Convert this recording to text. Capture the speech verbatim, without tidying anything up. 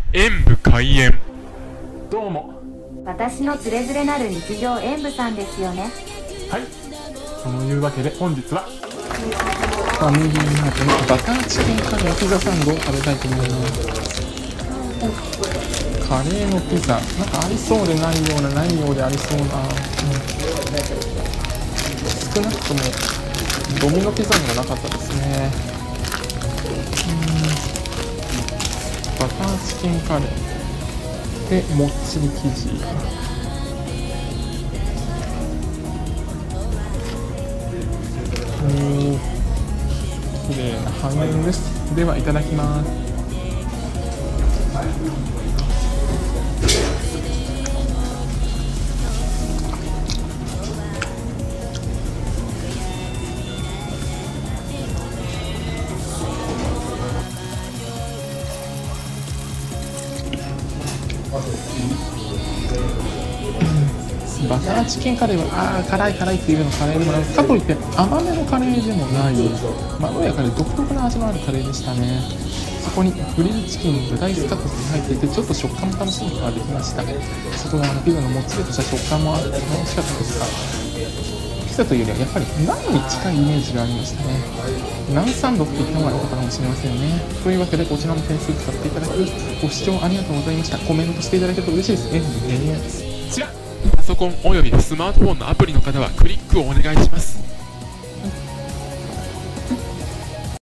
演武開演。どうも。 私のつれづれなる日常演武さんですよね。 はい、そのいうわけで本日はファミリーマートのバターチキンカレーピザサンドを食べたいと思います。カレーのピザ、なんかありそうでないような、ないようでありそうな、うん、少なくともドミノピザにはなかったですね。うん、バターチキンカレーでもっちり生地、おー、綺麗な半円です。ではいただきます。バターチキンカレーはあー辛い辛いっていうのカレーでもないかといって甘めのカレーでもないまろやかで独特な味のあるカレーでしたね。そこにグリルチキンが大スカットに入っていてちょっと食感も楽しむことができました。外側のピザのもっちりとした食感もあって美味しかったですが、ピザというよりはやっぱりナンに近いイメージがありましたね。ナンサンドって言った方が良かったかもしれませんね。というわけでこちらの点数使っていただきご視聴ありがとうございました。コメントしていただけると嬉しいですね。 こちらパソコンおよびスマートフォンのアプリの方はクリックをお願いします。